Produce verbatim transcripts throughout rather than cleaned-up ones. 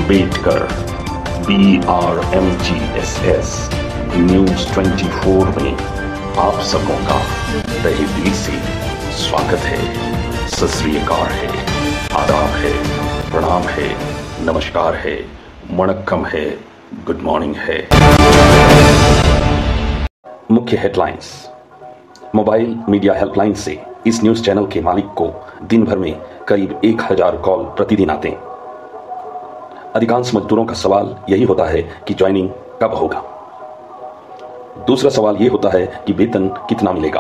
Ambedkar, B R M G S S news twenty four में आप सबों का तहे दिल से स्वागत है, सत श्री अकाल है, आदाब है, प्रणाम है, नमस्कार है, वणक्कम है, गुड मॉर्निंग है। मुख्य हेडलाइंस। मोबाइल मीडिया हेल्पलाइन से इस न्यूज चैनल के मालिक को दिन भर में करीब एक हजार कॉल प्रतिदिन आते हैं। अधिकांश मजदूरों का सवाल यही होता है कि ज्वाइनिंग कब होगा। दूसरा सवाल यह होता है कि वेतन कितना मिलेगा।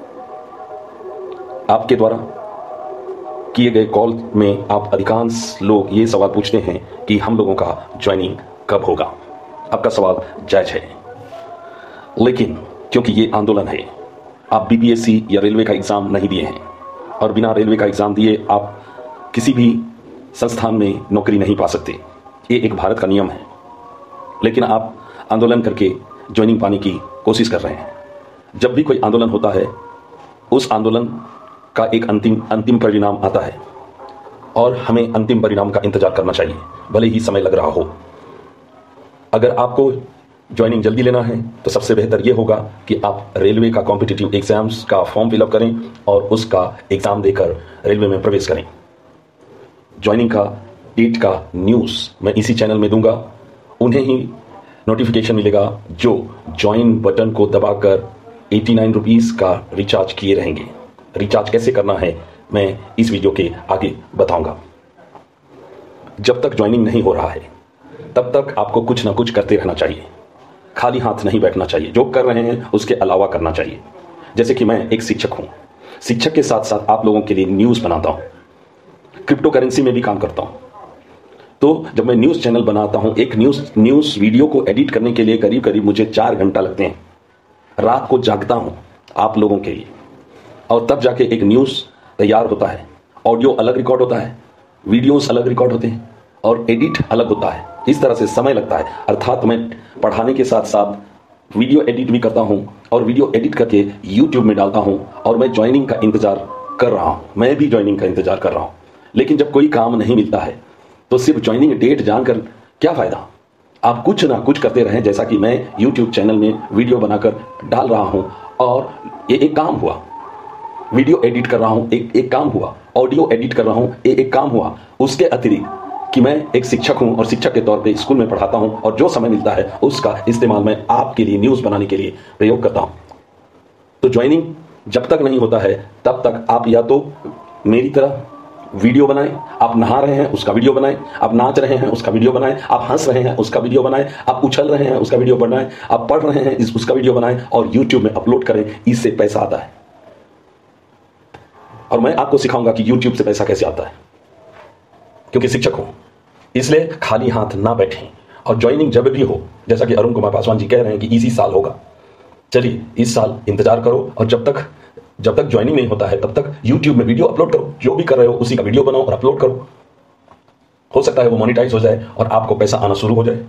आपके द्वारा किए गए कॉल में आप अधिकांश लोग ये सवाल पूछते हैं कि हम लोगों का ज्वाइनिंग कब होगा। आपका सवाल जायज है, लेकिन क्योंकि ये आंदोलन है, आप बी पी एस सी या रेलवे का एग्जाम नहीं दिए हैं और बिना रेलवे का एग्जाम दिए आप किसी भी संस्थान में नौकरी नहीं पा सकते। ये एक भारत का नियम है, लेकिन आप आंदोलन करके ज्वाइनिंग पाने की कोशिश कर रहे हैं। जब भी कोई आंदोलन होता है, उस आंदोलन का एक अंतिम अंतिम परिणाम आता है और हमें अंतिम परिणाम का इंतजार करना चाहिए, भले ही समय लग रहा हो। अगर आपको ज्वाइनिंग जल्दी लेना है तो सबसे बेहतर यह होगा कि आप रेलवे का कॉम्पिटिटिव एग्जाम्स का फॉर्म फिलअप करें और उसका एग्जाम देकर रेलवे में प्रवेश करें। ज्वाइनिंग का डेट का न्यूज़ मैं इसी चैनल में दूंगा। उन्हें ही नोटिफिकेशन मिलेगा जो ज्वाइन बटन को दबाकर एटी नाइन रुपीज़ का रिचार्ज किए रहेंगे। रिचार्ज कैसे करना है मैं इस वीडियो के आगे बताऊंगा। जब तक ज्वाइनिंग नहीं हो रहा है तब तक आपको कुछ ना कुछ करते रहना चाहिए, खाली हाथ नहीं बैठना चाहिए। जो कर रहे हैं उसके अलावा करना चाहिए। जैसे कि मैं एक शिक्षक हूं, शिक्षक के साथ साथ आप लोगों के लिए न्यूज़ बनाता हूं, क्रिप्टो करेंसी में भी काम करता हूं। तो जब मैं न्यूज़ चैनल बनाता हूं, एक न्यूज़ न्यूज़ वीडियो को एडिट करने के लिए करीब करीब मुझे चार घंटा लगते हैं। रात को जागता हूं आप लोगों के लिए, और तब जाके एक न्यूज़ तैयार होता है। ऑडियो अलग रिकॉर्ड होता है, वीडियोस अलग रिकॉर्ड होते हैं और एडिट अलग होता है। इस तरह से समय लगता है। अर्थात मैं पढ़ाने के साथ साथ वीडियो एडिट भी करता हूं और वीडियो एडिट करके यूट्यूब में डालता हूं और मैं ज्वाइनिंग का इंतजार कर रहा हूं। मैं भी ज्वाइनिंग का इंतजार कर रहा हूं, लेकिन जब कोई काम नहीं मिलता है तो सिर्फ ज्वाइनिंग डेट जानकर क्या फायदा। आप कुछ ना कुछ करते रहें, जैसा कि मैं यूट्यूब चैनल में वीडियो बनाकर डाल रहा हूं और ये एक काम हुआ। वीडियो एडिट कर रहा हूं, एक एक काम हुआ। ऑडियो एडिट कर रहा हूं, ये एक काम हुआ। उसके अतिरिक्त कि मैं एक शिक्षक हूं और शिक्षक के तौर पे स्कूल में पढ़ाता हूं और जो समय मिलता है उसका इस्तेमाल मैं आपके लिए न्यूज़ बनाने के लिए प्रयोग करता हूं। तो ज्वाइनिंग जब तक नहीं होता है तब तक आप या तो मेरी तरह वीडियो बनाएं, आप नहा रहे हैं उसका वीडियो बनाएं, आप नाच रहे हैं उसका वीडियो बनाएं, आप हंस रहे हैं उसका वीडियो बनाएं, आप उछल रहे हैं उसका वीडियो बनाएं, आप पढ़ रहे हैं इस उसका वीडियो बनाएं और यूट्यूब में अपलोड करें। इससे पैसा आता है और मैं आपको सिखाऊंगा कि यूट्यूब से पैसा कैसे आता है, क्योंकि शिक्षक हूं। इसलिए खाली हाथ ना बैठें और ज्वाइनिंग जब भी हो, जैसा कि अरुण कुमार पासवान जी कह रहे हैं कि इसी साल होगा। चलिए इस साल इंतजार करो और जब तक जब तक ज्वाइनिंग नहीं होता है तब तक यूट्यूब में वीडियो अपलोड करो। जो भी कर रहे हो उसी का वीडियो बनाओ और अपलोड करो। हो सकता है वो मोनेटाइज हो जाए और आपको पैसा आना शुरू हो जाए।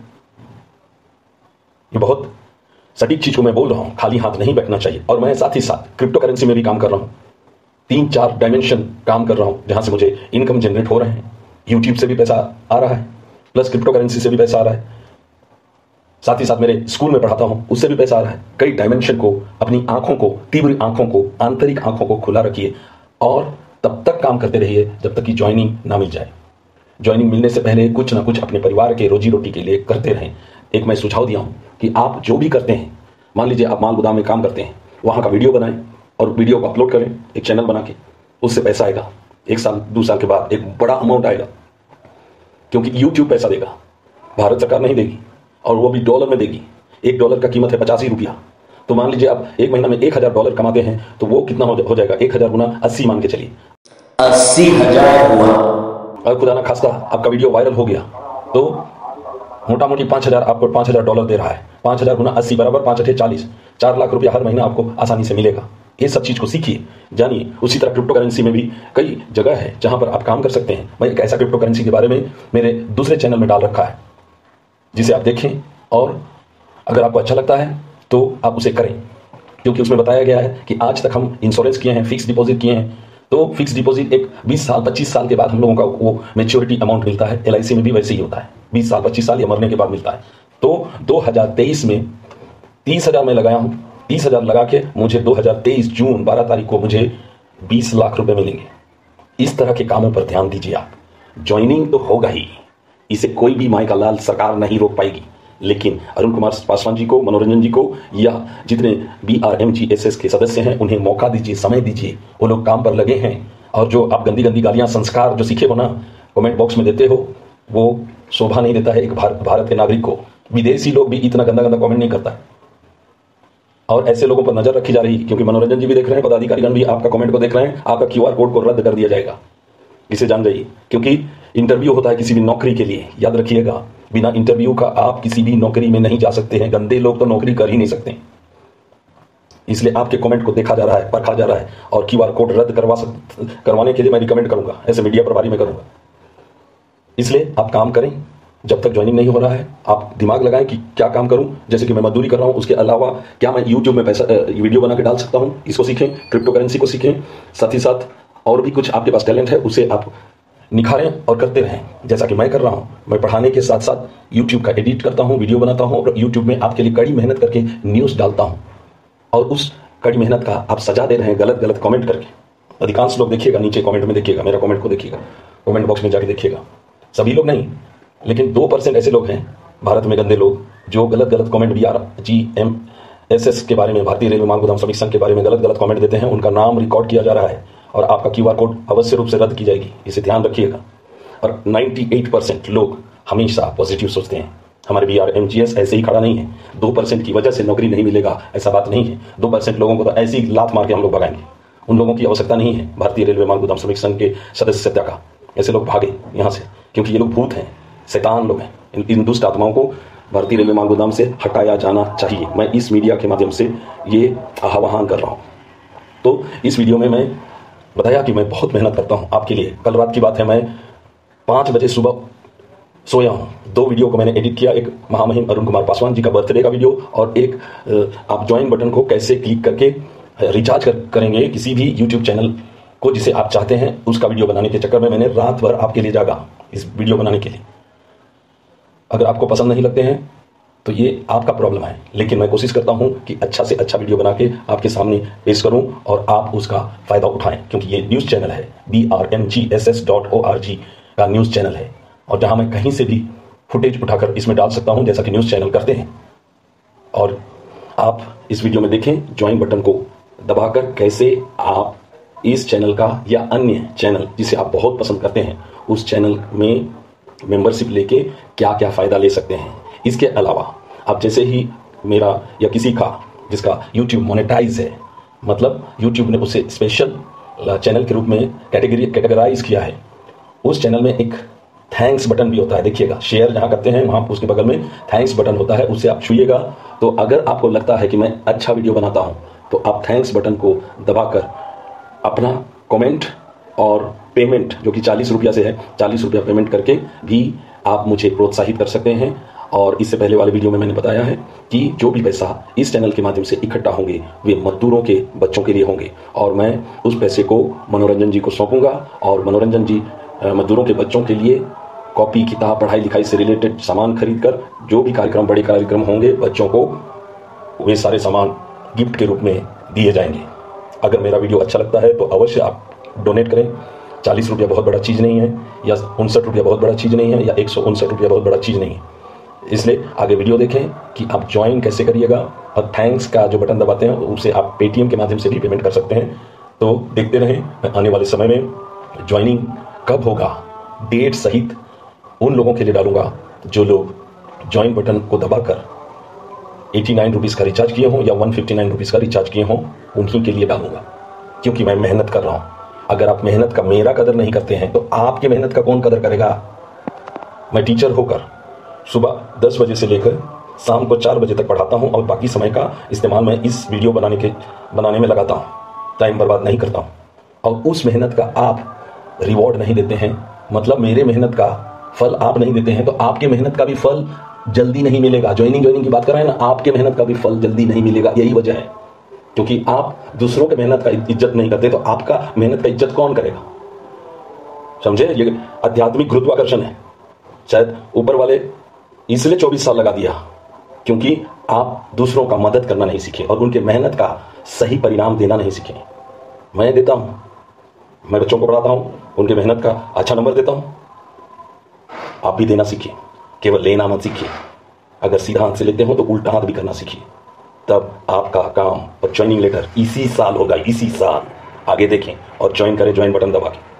ये बहुत सटीक चीज को मैं बोल रहा हूं, खाली हाथ नहीं बैठना चाहिए। और मैं साथ ही साथ क्रिप्टो करेंसी में भी काम कर रहा हूं। तीन चार डायमेंशन काम कर रहा हूं जहां से मुझे इनकम जनरेट हो रहे हैं। यूट्यूब से भी पैसा आ रहा है, प्लस क्रिप्टो करेंसी से भी पैसा आ रहा है। साथ ही साथ मेरे स्कूल में पढ़ाता हूं, उससे भी पैसा आ रहा है। कई डायमेंशन को, अपनी आंखों को, तीव्र आंखों को, आंतरिक आंखों को खुला रखिए और तब तक काम करते रहिए जब तक कि ज्वाइनिंग ना मिल जाए। ज्वाइनिंग मिलने से पहले कुछ ना कुछ अपने परिवार के रोजी रोटी के लिए करते रहें। एक मैं सुझाव दिया हूं कि आप जो भी करते हैं, मान लीजिए आप माल गोदाम में काम करते हैं, वहां का वीडियो बनाएं और वीडियो को अपलोड करें एक चैनल बना के। उससे पैसा आएगा। एक साल दो साल के बाद एक बड़ा अमाउंट आएगा, क्योंकि यूट्यूब पैसा देगा, भारत सरकार नहीं देगी, और वो भी डॉलर में देगी। एक डॉलर का कीमत है पचासी रुपया। तो मान लीजिए आप एक महीना में एक हजार डॉलर कमाते हैं तो वो कितना हो जाएगा? एक हजार गुना अस्सी मान के चलिए, अस्सी हजार हुआ। और खुदा ना खास्ता आपका वीडियो वायरल हो गया तो मोटा मोटी पांच हजार आपको पांच हजार डॉलर दे रहा है। पांच हजार गुना अस्सी बराबर पांच अठे चालीस, चार लाख रुपया हर महीना आपको आसानी से मिलेगा। ये सब चीज को सीखिए, जानिए। उसी तरह क्रिप्टो करेंसी में भी कई जगह है जहां पर आप काम कर सकते हैं। मैं एक ऐसा क्रिप्टो करेंसी के बारे में मेरे दूसरे चैनल में डाल रखा है, जिसे आप देखें और अगर आपको अच्छा लगता है तो आप उसे करें, क्योंकि उसमें बताया गया है कि आज तक हम इंश्योरेंस किए हैं, फिक्स डिपॉजिट किए हैं, तो फिक्स डिपॉजिट एक बीस साल पच्चीस साल के बाद हम लोगों का वो मैच्योरिटी अमाउंट मिलता है। एल आई सी में भी वैसे ही होता है। बीस साल पच्चीस साल या मरने के बाद मिलता है। तो दो हज़ार तेईस में तीस हजार मैं लगाया हूं, तीस हजार लगा के मुझे दो हज़ार तेईस जून बारह तारीख को मुझे बीस लाख रुपए मिलेंगे। इस तरह के कामों पर ध्यान दीजिए आप। ज्वाइनिंग तो होगा ही, इसे कोई भी माई का लाल सरकार नहीं रोक पाएगी, लेकिन अरुण कुमार पासवान जी को, मनोरंजन जी को या जितने B R M G S S के सदस्य हैं उन्हें मौका दीजिए, समय दीजिए। वो लोग काम पर लगे हैं। और जो आप गंदी गंदी गालियां, संस्कार जो सीखे हो ना, कमेंट बॉक्स में देते हो, वो शोभा नहीं देता है एक भारत भारत के नागरिक को। विदेशी लोग भी इतना गंदा गंदा कमेंट नहीं करता है। और ऐसे लोगों पर नजर रखी जा रही है, क्योंकि मनोरंजन जी भी देख रहे हैं, पदाधिकारीगण भी आपका कमेंट को देख रहे हैं। आपका क्यूआर कोड को रद्द कर दिया जाएगा, इसे जान जाइए। क्योंकि इंटरव्यू होता है किसी भी नौकरी के लिए, याद रखिएगा, बिना इंटरव्यू का आप किसी भी नौकरी में नहीं जा सकते हैं। गंदे लोग तो नौकरी कर ही नहीं सकते। इसलिए आपके कमेंट को देखा जा रहा है, परखा जा रहा है, और क्यूआर कोड रद्द करवा सक करवाने के लिए मैं रिकमेंड करूंगा, ऐसे मीडिया प्रभारी में करूंगा। इसलिए आप काम करें। जब तक ज्वाइनिंग नहीं हो रहा है, आप दिमाग लगाएं कि क्या काम करूं। जैसे कि मैं मजदूरी कर रहा हूं, उसके अलावा क्या मैं यूट्यूब में पैसा वीडियो बना के डाल सकता हूं, इसको सीखें। क्रिप्टो करेंसी को सीखें। साथ ही साथ और भी कुछ आपके पास टैलेंट है, उसे आप निखारें और करते रहें, जैसा कि मैं कर रहा हूं। मैं पढ़ाने के साथ साथ यूट्यूब का एडिट करता हूं, वीडियो बनाता हूं, और यूट्यूब में आपके लिए कड़ी मेहनत करके न्यूज़ डालता हूं। और उस कड़ी मेहनत का आप सजा दे रहे हैं गलत गलत कमेंट करके। अधिकांश लोग देखिएगा, नीचे कमेंट में देखिएगा, मेरा कमेंट को देखिएगा, कमेंट बॉक्स में जाके देखिएगा। सभी लोग नहीं, लेकिन दो परसेंट ऐसे लोग हैं भारत में, गंदे लोग, जो गलत गलत comment B R G M S S के बारे में, भारतीय रेलवे माल गोदाम श्रमिक संघ के बारे में गलत गलत कमेंट देते हैं। उनका नाम रिकॉर्ड किया जा रहा है और आपका क्यूआर कोड अवश्य रूप से रद्द की जाएगी, इसे ध्यान रखिएगा। और अट्ठानवे परसेंट लोग हमेशा पॉजिटिव सोचते हैं। हमारे B R M G S ऐसे ही खड़ा नहीं है। दो परसेंट की वजह से नौकरी नहीं मिलेगा, ऐसा बात नहीं है। दो परसेंट लोगों को तो ऐसी लात मार के हम लोग भगाएंगे। उन लोगों की आवश्यकता नहीं है भारतीय रेलवे माल गोदाम श्रमिक संघ के सदस्यता का। ऐसे लोग भागे यहाँ से, क्योंकि ये लोग भूत हैं, शैतान लोग हैं। इन, इन दुष्ट आत्माओं को भारतीय रेलवे माल गोदाम से हटाया जाना चाहिए। मैं इस मीडिया के माध्यम से ये आह्वान कर रहा हूँ। तो इस वीडियो में मैं बताया कि मैं बहुत मेहनत करता हूँ आपके लिए। कल रात की बात है, मैं पाँच बजे सुबह सोया हूँ। दो वीडियो को मैंने एडिट किया, एक महामहिम अरुण कुमार पासवान जी का बर्थडे का वीडियो, और एक आप ज्वाइन बटन को कैसे क्लिक करके रिचार्ज कर, करेंगे किसी भी यूट्यूब चैनल को जिसे आप चाहते हैं, उसका वीडियो बनाने के चक्कर में मैंने रात भर आपके लिए जागा इस वीडियो बनाने के लिए। अगर आपको पसंद नहीं लगते हैं तो ये आपका प्रॉब्लम है, लेकिन मैं कोशिश करता हूं कि अच्छा से अच्छा वीडियो बना के आपके सामने पेश करूं और आप उसका फायदा उठाएं, क्योंकि ये न्यूज़ चैनल है, B R M G S S dot O R G का न्यूज़ चैनल है, और जहां मैं कहीं से भी फुटेज उठाकर इसमें डाल सकता हूं, जैसा कि न्यूज़ चैनल करते हैं। और आप इस वीडियो में देखें, ज्वाइन बटन को दबाकर कैसे आप इस चैनल का या अन्य चैनल जिसे आप बहुत पसंद करते हैं, उस चैनल में मेंबरशिप लेके क्या क्या फ़ायदा ले सकते हैं। इसके अलावा आप जैसे ही मेरा या किसी का जिसका यूट्यूब मोनेटाइज है, मतलब यूट्यूब ने उसे स्पेशल चैनल के रूप में कैटेगरी कैटेगराइज किया है, उस चैनल में एक थैंक्स बटन भी होता है। देखिएगा, शेयर जहाँ करते हैं वहाँ उसके बगल में थैंक्स बटन होता है, उससे आप छुइएगा। तो अगर आपको लगता है कि मैं अच्छा वीडियो बनाता हूँ, तो आप थैंक्स बटन को दबाकर अपना कमेंट और पेमेंट, जो कि चालीस रुपया से है, चालीस रुपया पेमेंट करके भी आप मुझे प्रोत्साहित कर सकते हैं। और इससे पहले वाले वीडियो में मैंने बताया है कि जो भी पैसा इस चैनल के माध्यम से इकट्ठा होंगे वे मजदूरों के बच्चों के लिए होंगे, और मैं उस पैसे को मनोरंजन जी को सौंपूंगा, और मनोरंजन जी मजदूरों के बच्चों के लिए कॉपी, किताब, पढ़ाई लिखाई से रिलेटेड सामान खरीद कर, जो भी कार्यक्रम, बड़े कार्यक्रम होंगे, बच्चों को वे सारे सामान गिफ्ट के रूप में दिए जाएंगे। अगर मेरा वीडियो अच्छा लगता है तो अवश्य आप डोनेट करें। चालीस रुपया बहुत बड़ा चीज़ नहीं है, या उनसठ रुपया बहुत बड़ा चीज़ नहीं है, या एक सौ उनसठ रुपया बहुत बड़ा चीज़ नहीं है। इसलिए आगे वीडियो देखें कि आप ज्वाइन कैसे करिएगा, और थैंक्स का जो बटन दबाते हैं उसे आप पेटीएम के माध्यम से भी पेमेंट कर सकते हैं। तो देखते रहें, मैं आने वाले समय में ज्वाइनिंग कब होगा, डेट सहित उन लोगों के लिए डालूंगा जो लोग ज्वाइन बटन को दबाकर एटी नाइन रुपीज़ का रिचार्ज किए हों या वन फिफ्टी नाइन रुपीज़ का रिचार्ज किए हों, उन्हीं के लिए डालूंगा, क्योंकि मैं मेहनत कर रहा हूँ। अगर आप मेहनत का मेरा कदर नहीं करते हैं तो आपके मेहनत का कौन कदर करेगा। मैं टीचर होकर सुबह दस बजे से लेकर शाम को चार बजे तक पढ़ाता हूं, और बाकी समय का इस्तेमाल मैं इस वीडियो बनाने के बनाने में लगाता हूं, टाइम बर्बाद नहीं करता हूं। और उस मेहनत का आप रिवॉर्ड नहीं देते हैं, मतलब मेरे मेहनत का फल आप नहीं देते हैं, तो आपके मेहनत का भी फल जल्दी नहीं मिलेगा। ज्वाइनिंग ज्वाइनिंग की बात कर रहे हैं ना, आपके मेहनत का भी फल जल्दी नहीं मिलेगा। यही वजह है, क्योंकि आप दूसरों के मेहनत का इज्जत नहीं करते, तो आपका मेहनत का इज्जत कौन करेगा। समझे, ये आध्यात्मिक गुरुत्वाकर्षण है। शायद ऊपर वाले इसलिए चौबीस साल लगा दिया क्योंकि आप दूसरों का मदद करना नहीं सीखे और उनके मेहनत का सही परिणाम देना नहीं सीखे। मैं देता हूं, मैं बच्चों को पढ़ाता हूं, उनके मेहनत का अच्छा नंबर देता हूं। आप भी देना सीखिए, केवल लेना मत सीखिए। अगर सीधा हाथ से लेते हो तो उल्टा हाथ भी करना सीखिए, तब आपका काम और ज्वाइनिंग लेटर इसी साल होगा, इसी साल। आगे देखें और ज्वाइन करें, ज्वाइन बटन दबा के।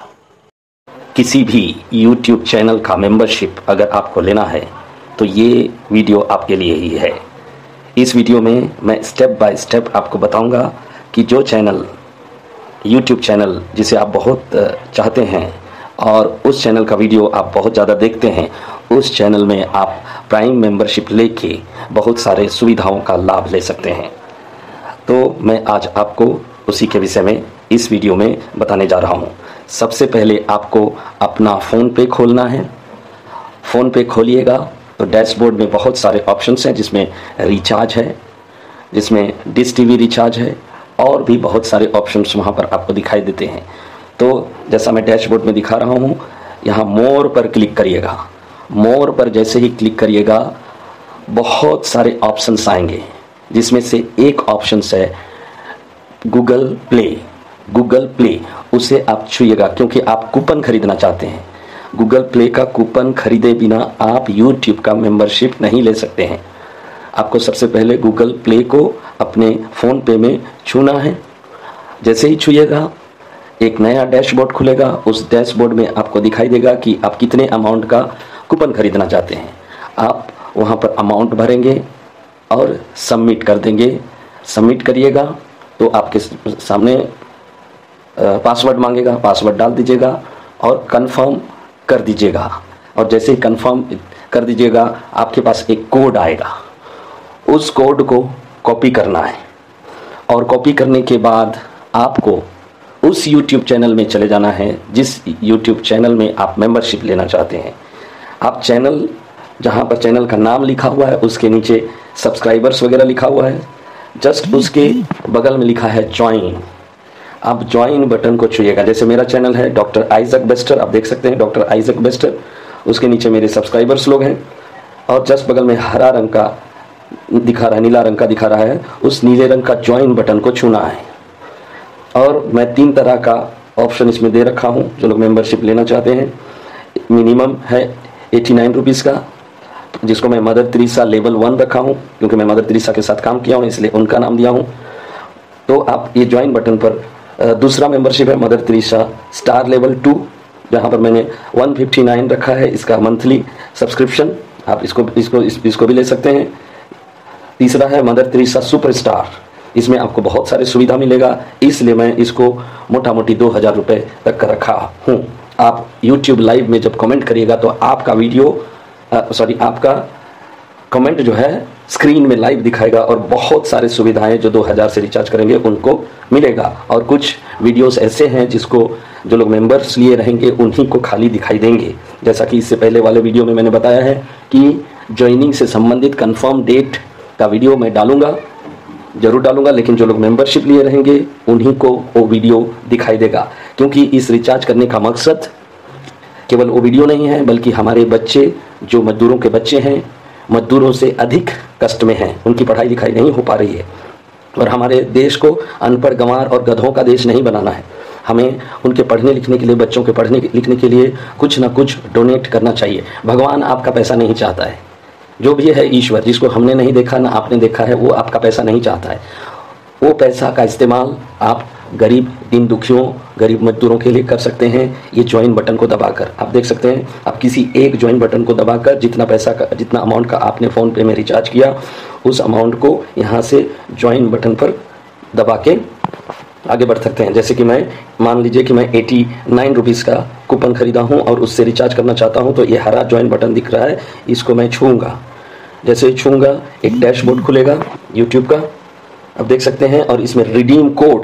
किसी भी यूट्यूब चैनल का मेंबरशिप अगर आपको लेना है तो ये वीडियो आपके लिए ही है। इस वीडियो में मैं स्टेप बाय स्टेप आपको बताऊंगा कि जो चैनल यूट्यूब चैनल जिसे आप बहुत चाहते हैं और उस चैनल का वीडियो आप बहुत ज़्यादा देखते हैं, उस चैनल में आप प्राइम मेंबरशिप लेके बहुत सारे सुविधाओं का लाभ ले सकते हैं। तो मैं आज आपको उसी के विषय में इस वीडियो में बताने जा रहा हूँ। सबसे पहले आपको अपना फ़ोन पे खोलना है। फ़ोन पे खोलिएगा तो डैशबोर्ड में बहुत सारे ऑप्शंस हैं, जिसमें रिचार्ज है, जिसमें डिश टीवी रिचार्ज है और भी बहुत सारे ऑप्शंस वहाँ पर आपको दिखाई देते हैं। तो जैसा मैं डैशबोर्ड में दिखा रहा हूँ, यहाँ मोर पर क्लिक करिएगा। मोर पर जैसे ही क्लिक करिएगा बहुत सारे ऑप्शंस आएंगे, जिसमें से एक ऑप्शन है गूगल प्ले। गूगल प्ले उसे आप छूइएगा क्योंकि आप कूपन खरीदना चाहते हैं। गूगल प्ले का कूपन खरीदे बिना आप यूट्यूब का मेंबरशिप नहीं ले सकते हैं। आपको सबसे पहले गूगल प्ले को अपने फ़ोन पे में छूना है। जैसे ही छूइएगा एक नया डैशबोर्ड खुलेगा। उस डैशबोर्ड में आपको दिखाई देगा कि आप कितने अमाउंट का कूपन खरीदना चाहते हैं। आप वहाँ पर अमाउंट भरेंगे और सबमिट कर देंगे। सबमिट करिएगा तो आपके सामने पासवर्ड मांगेगा, पासवर्ड डाल दीजिएगा और कंफर्म कर दीजिएगा। और जैसे ही कंफर्म कर दीजिएगा आपके पास एक कोड आएगा। उस कोड को कॉपी करना है और कॉपी करने के बाद आपको उस यूट्यूब चैनल में चले जाना है जिस यूट्यूब चैनल में आप मेंबरशिप लेना चाहते हैं। आप चैनल, जहां पर चैनल का नाम लिखा हुआ है उसके नीचे सब्सक्राइबर्स वगैरह लिखा हुआ है, जस्ट उसके बगल में लिखा है ज्वाइन। आप ज्वाइन बटन को छूइएगा। जैसे मेरा चैनल है डॉक्टर आइजक बेस्टर, आप देख सकते हैं डॉक्टर आइजक बेस्टर, उसके नीचे मेरे सब्सक्राइबर्स लोग हैं और जस्ट बगल में हरा रंग का दिखा रहा है, नीला रंग का दिखा रहा है, उस नीले रंग का ज्वाइन बटन को छूना है। और मैं तीन तरह का ऑप्शन इसमें दे रखा हूँ जो लोग मेंबरशिप लेना चाहते हैं। मिनिमम है एटी नाइन रुपीज़ का, जिसको मैं मदर तेरेसा लेवल वन रखा हूँ क्योंकि मैं मदर तेरेसा के साथ काम किया हूँ इसलिए उनका नाम दिया हूँ। तो आप ये ज्वाइन बटन पर, दूसरा मेंबरशिप है Mother Teresa star level two, जहाँ पर मैंने वन फिफ्टी नाइन रखा है इसका मंथली सब्सक्रिप्शन। आप इसको इसको इस, इसको भी ले सकते हैं। तीसरा है मदर तेरेसा सुपर स्टार, इसमें आपको बहुत सारे सुविधा मिलेगा, इसलिए मैं इसको मोटा मोटी दो हज़ार रुपये तक का रखा हूँ। आप यूट्यूब लाइव में जब कमेंट करिएगा तो आपका वीडियो सॉरी आपका कमेंट जो है स्क्रीन में लाइव दिखाएगा और बहुत सारे सुविधाएं जो दो हज़ार से रिचार्ज करेंगे उनको मिलेगा। और कुछ वीडियोस ऐसे हैं जिसको जो लोग मेंबर्स लिए रहेंगे उन्हीं को खाली दिखाई देंगे। जैसा कि इससे पहले वाले वीडियो में मैंने बताया है कि ज्वाइनिंग से संबंधित कंफर्म डेट का वीडियो मैं डालूंगा, जरूर डालूंगा, लेकिन जो लोग मेंबरशिप लिए रहेंगे उन्हीं को वो वीडियो दिखाई देगा। क्योंकि इस रिचार्ज करने का मकसद केवल वो वीडियो नहीं है, बल्कि हमारे बच्चे जो मजदूरों के बच्चे हैं, मजदूरों से अधिक कष्ट में हैं, उनकी पढ़ाई लिखाई नहीं हो पा रही है। और हमारे देश को अनपढ़, गंवार और गधों का देश नहीं बनाना है। हमें उनके पढ़ने लिखने के लिए, बच्चों के पढ़ने लिखने के लिए कुछ ना कुछ डोनेट करना चाहिए। भगवान आपका पैसा नहीं चाहता है। जो भी है ईश्वर, जिसको हमने नहीं देखा ना आपने देखा है, वो आपका पैसा नहीं चाहता है। वो पैसा का इस्तेमाल आप गरीब, दीन दुखियों, गरीब मजदूरों के लिए कर सकते हैं। ये ज्वाइन बटन को दबाकर आप देख सकते हैं, आप किसी एक ज्वाइन बटन को दबाकर जितना पैसा का, जितना अमाउंट का आपने फ़ोन पे में रिचार्ज किया, उस अमाउंट को यहाँ से ज्वाइन बटन पर दबा के आगे बढ़ सकते हैं। जैसे कि मैं, मान लीजिए कि मैं एटी नाइन रुपीज़ का कूपन खरीदा हूँ और उससे रिचार्ज करना चाहता हूँ, तो ये हरा ज्वाइन बटन दिख रहा है, इसको मैं छूँगा। जैसे ही छूँगा एक डैशबोर्ड खुलेगा यूट्यूब का, आप देख सकते हैं, और इसमें redeem code,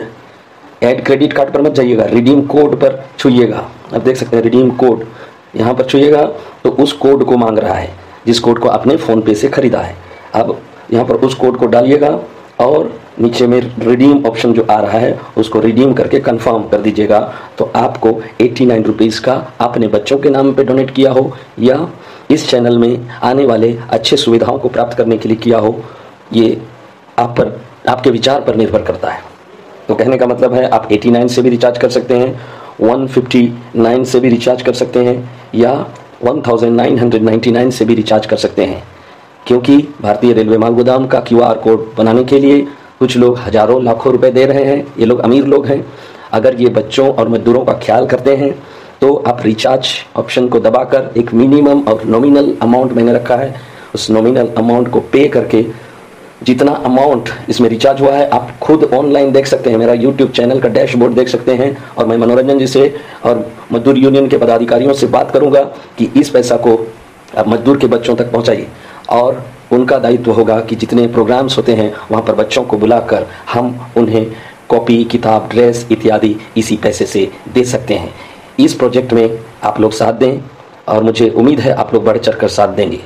add credit card पर मत जाइएगा, रिडीम कोड पर छूइएगा। आप देख सकते हैं रिडीम कोड, यहाँ पर छूइएगा तो उस कोड को मांग रहा है जिस कोड को आपने फ़ोन पे से ख़रीदा है। अब यहाँ पर उस कोड को डालिएगा और नीचे में रिडीम ऑप्शन जो आ रहा है उसको रिडीम करके कंफर्म कर दीजिएगा। तो आपको एट्टी नाइन रुपीज़ का अपने बच्चों के नाम पे डोनेट किया हो या इस चैनल में आने वाले अच्छे सुविधाओं को प्राप्त करने के लिए किया हो, ये आप पर, आपके विचार पर निर्भर करता है। तो कहने का मतलब है आप नवासी से भी रिचार्ज कर सकते हैं, एक सौ उनसठ से भी रिचार्ज कर सकते हैं या उन्नीस सौ निन्यानवे से भी रिचार्ज कर सकते हैं, क्योंकि भारतीय रेलवे माल गोदाम का क्यू आर कोड बनाने के लिए कुछ लोग हजारों लाखों रुपए दे रहे हैं। ये लोग अमीर लोग हैं। अगर ये बच्चों और मजदूरों का ख्याल करते हैं तो आप रिचार्ज ऑप्शन को दबाकर एक मिनिमम और नॉमिनल अमाउंट मैंने रखा है, उस नॉमिनल अमाउंट को पे करके जितना अमाउंट इसमें रिचार्ज हुआ है आप खुद ऑनलाइन देख सकते हैं। मेरा यूट्यूब चैनल का डैशबोर्ड देख सकते हैं और मैं मनोरंजन जी से और मजदूर यूनियन के पदाधिकारियों से बात करूंगा कि इस पैसा को आप मजदूर के बच्चों तक पहुंचाइए और उनका दायित्व होगा कि जितने प्रोग्राम्स होते हैं वहां पर बच्चों को बुलाकर हम उन्हें कॉपी, किताब, ड्रेस इत्यादि इसी पैसे से दे सकते हैं। इस प्रोजेक्ट में आप लोग साथ दें और मुझे उम्मीद है आप लोग बढ़ चढ़ कर साथ देंगे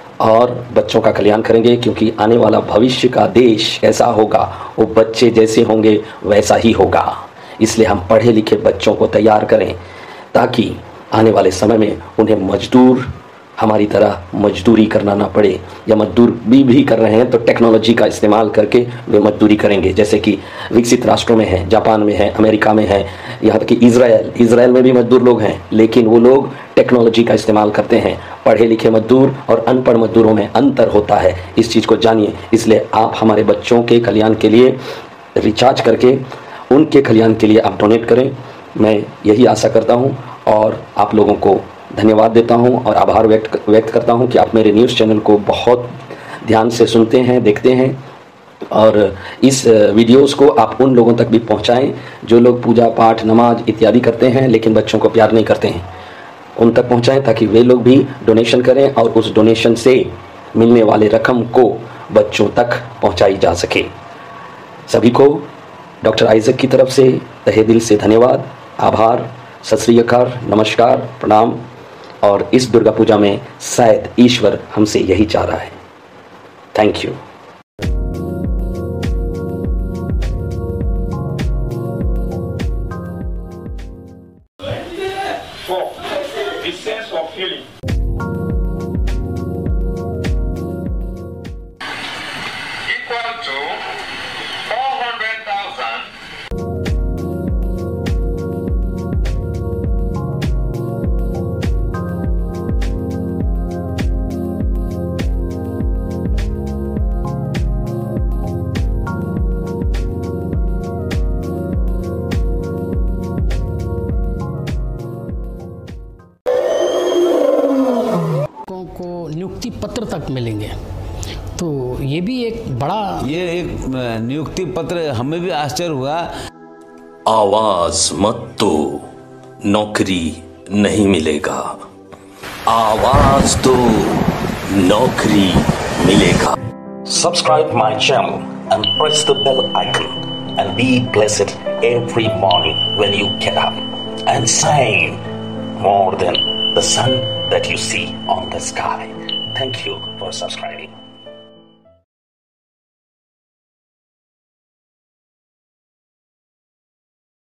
और बच्चों का कल्याण करेंगे, क्योंकि आने वाला भविष्य का देश कैसा होगा वो बच्चे जैसे होंगे वैसा ही होगा। इसलिए हम पढ़े लिखे बच्चों को तैयार करें ताकि आने वाले समय में उन्हें मजदूर हमारी तरह मजदूरी करना ना पड़े, या मजदूर भी भी कर रहे हैं तो टेक्नोलॉजी का इस्तेमाल करके वे मजदूरी करेंगे, जैसे कि विकसित राष्ट्रों में है, जापान में है, अमेरिका में है, यहाँ तक कि इजराइल इजराइल में भी मजदूर लोग हैं, लेकिन वो लोग टेक्नोलॉजी का इस्तेमाल करते हैं। पढ़े लिखे मजदूर और अनपढ़ मजदूरों में अंतर होता है, इस चीज़ को जानिए। इसलिए आप हमारे बच्चों के कल्याण के लिए रिचार्ज करके उनके कल्याण के लिए आप डोनेट करें। मैं यही आशा करता हूँ और आप लोगों को धन्यवाद देता हूं और आभार व्यक्त व्यक्त करता हूं कि आप मेरे न्यूज़ चैनल को बहुत ध्यान से सुनते हैं, देखते हैं और इस वीडियोस को आप उन लोगों तक भी पहुंचाएं जो लोग पूजा पाठ, नमाज इत्यादि करते हैं लेकिन बच्चों को प्यार नहीं करते हैं। उन तक पहुंचाएं ताकि वे लोग भी डोनेशन करें और उस डोनेशन से मिलने वाले रकम को बच्चों तक पहुँचाई जा सके। सभी को डॉक्टर आइजक की तरफ से तहे दिल से धन्यवाद, आभार, सत श्री अकाल, नमस्कार, प्रणाम। और इस दुर्गा पूजा में शायद ईश्वर हमसे यही चाह रहा है। Thank you. नियुक्ति पत्र तक मिलेंगे, तो ये भी एक बड़ा, ये एक नियुक्ति पत्र हमें भी आश्चर्य हुआ। आवाज मत दो, नौकरी नहीं मिलेगा। आवाज दो, नौकरी मिलेगा। Subscribe my channel and press the bell icon and be blessed every morning when you get up and shine more than the sun that you see on the sky. Thank you for subscribing.